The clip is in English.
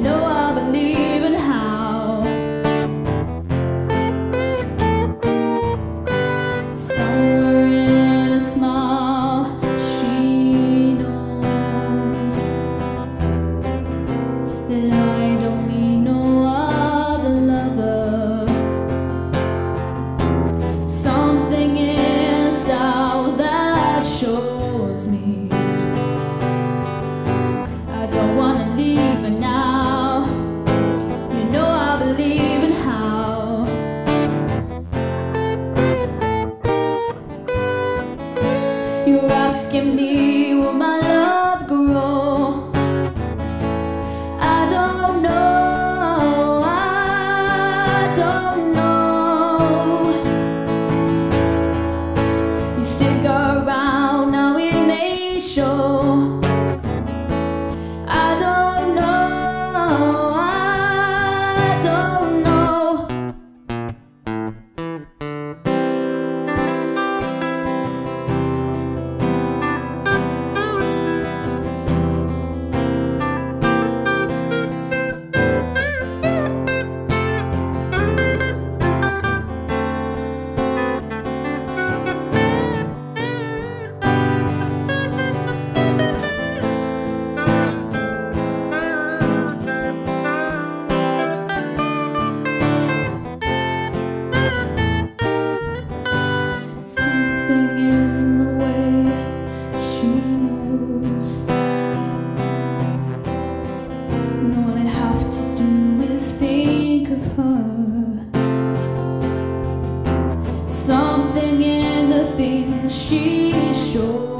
know I believe in how. Somewhere in a smile, she knows that I don't need no other lover. Something in a style that shows me I don't wanna leave her now. You know I believe in how. You're asking me, will my love grow? I don't know, I don't know. You stick around, now it may show. I don't know, I don't know. Something in the way she moves, and all I have to do is think of her. Something in the things she shows